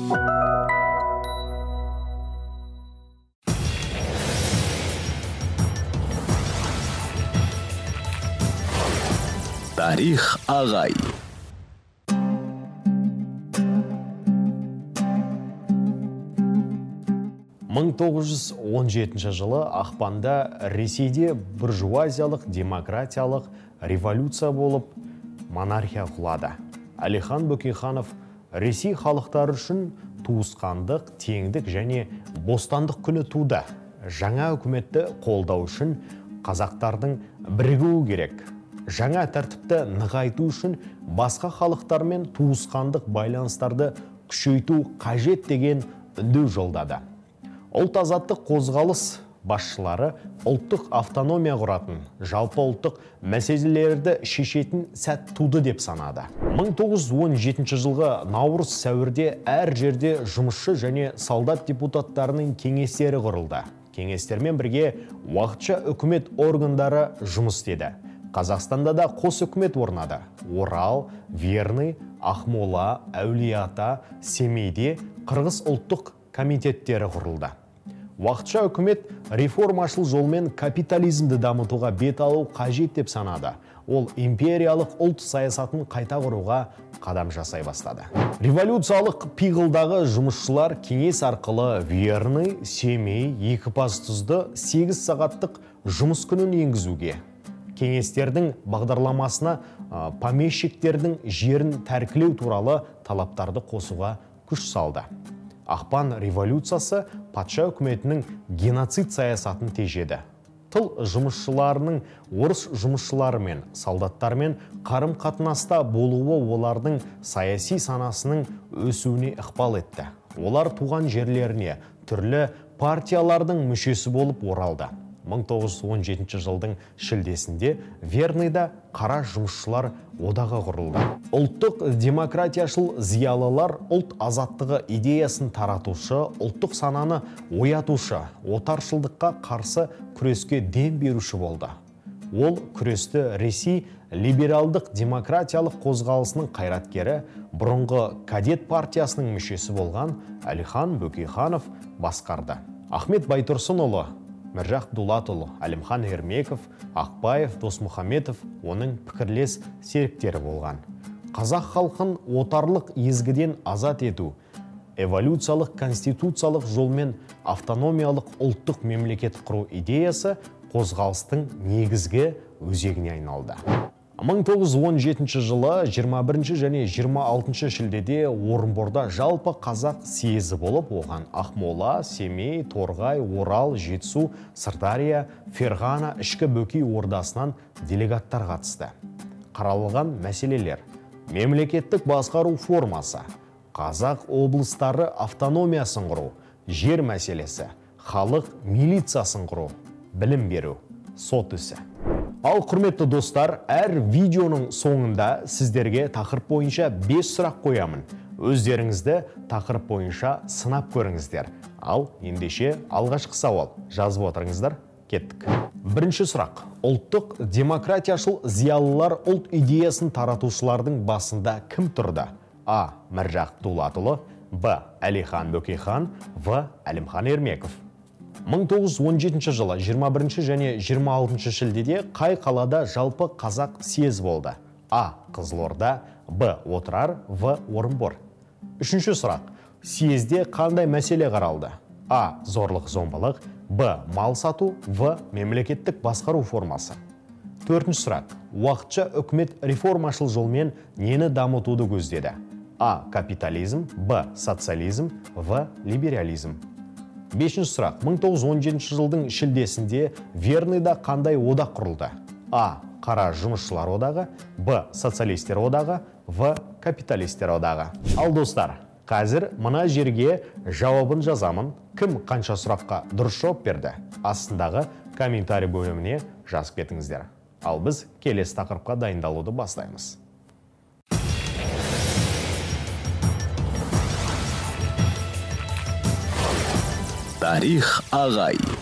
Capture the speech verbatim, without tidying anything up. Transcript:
Тарих ағай. мың тоғыз жүз он жетінші жылы ақпанда Ресейде буржуазиялық демократиялық революция болып, монархия құлады. Әлихан Бөкейханов Ресей халықтары үшін туысқандық, теңдік және бостандық күні туды. Жаңа үкіметті қолдау үшін қазақтардың бірігуі керек. Жаңа тәртіпті нығайту үшін басқа халықтармен туысқандық байланыстарды күшейту қажет деген үндеу жолдады. Ұлт азаттық қозғалыс басшылары ұлттық автономия құратын, жалпы ұлттық мәселелерді шешетін сәт туды деп санады. мың тоғыз жүз он жетінші жылғы наурыз сәуірде әр жерде жұмысшы және солдат депутаттарының кеңестері құрылды. Кеңестермен бірге уақытша үкімет органдары жұмыс істеді. Қазақстанда да қос үкімет орнады. Орал, Верный, Ақмола, Әулиеата, Семейде Қырғыз ұлттық комитеттері құрылды. Уақытша үкімет реформашыл жолмен капитализмді дамытуға бет алу қажет деп санады. Ол империялық ұлт саясатын қайта құруға қадам жасай бастады. Революциялық пиғылдағы жұмысшылар кеңес арқылы Верный, Семей, Екібастұзды сегіз сағаттық жұмыс күнін енгізуге, кеңестердің бағдарламасына помещиктердің жерін тәркілеу туралы талаптарды қосуға күш салды. Ақпан революциясы патша үкіметінің геноцид саясатын тежеді. Тыл жұмысшыларының орыс жұмысшыларымен, солдаттармен қарым-қатынаста болуы олардың саяси санасының өсуіне ықпал етті. Олар туған жерлеріне түрлі партиялардың мүшесі болып оралды. мың тоғыз жүз он жетінші жылдың шілдесінде Верныйда қара жұмысшылар одағы құрылды. Ұлттық демократияшыл зиялылар ұлт азаттығы идеясын таратушы, ұлттық сананы оятушы, отаршылдыққа қарсы күреске дем беруші болды. Ол күресті Ресей либералдық демократиялық қозғалысының қайраткері, бұрынғы кадет партиясының мүшесі болған Әлихан Бөкейханов басқарды. Ахмет Байтұрсынұлы, Міржақ Дулатұлы, Әлімхан Ермеков, Ақбаев, Досмұхаметов оның пікірлес серіктері болған. Қазақ халқын отарлық езгіден азат ету, эволюциялық конституциялық жолмен автономиялық ұлттық мемлекет құру идеясы қозғалыстың негізгі өзегіне айналды. мың тоғыз жүз он жетінші жылы жиырма бірінші және жиырма алтыншы шілдеде Орынборда жалпы қазақ съезі болып, оған Ақмола, Семей, Торғай, Орал, Жетісу, Сырдария, Ферғана, Ішкі Бөкей ордасынан делегаттар қатысты. Қаралған мәселелер: мемлекеттік басқару формасы, қазақ облыстары автономиясын құру, жер мәселесі, халық милициясын құру, білім беру, сот ісі. Ал құрметті достар, әр видеоның соңында сіздерге тақырып бойынша бес сұрақ қоямын. Өздеріңізді тақырып бойынша сынап көріңіздер. Ал ендеше алғашқы сауал жазып отырыңыздар, кеттік. Бірінші сұрақ: ұлттық демократияшыл зиялылар ұлт идеясын таратушылардың басында кім тұрды? А. Міржақ Дулатұлы, Б. Әлихан Бөкейхан, В. Әлімхан Ермеков. мың тоғыз жүз он жетінші жылы жиырма бірінші және жиырма алтыншы шілдеде қай қалада жалпы қазақ съезі болды? А. Қызылорда, Б. Отырар, В. Орынбор. Үшінші сұрақ: съезде қандай мәселе қаралды? А. Зорлық-зомбылық, Б. Мал сату, В. Мемлекеттік басқару формасы. Төртінші сұрақ: уақытша үкімет реформашыл жолмен нені дамытуды көздеді? А. Капитализм, Б. Социализм, В. Либерализм. Бесінші сұрақ: мың тоғыз жүз он жетінші жылдың шілдесінде Верныйда қандай одақ құрылды? А. Қара жұмысшылар одағы, Б. Социалистер одағы, В. Капиталистер одағы. Ал достар, қазір мына жерге жауабын жазамын. Кім қанша сұраққа дұрыс жауап берді? Астындағы комментарий бөліміне жазып кетіңіздер. Ал біз келесі тақырыпқа дайындалуды бастаймыз. Тарих ағай.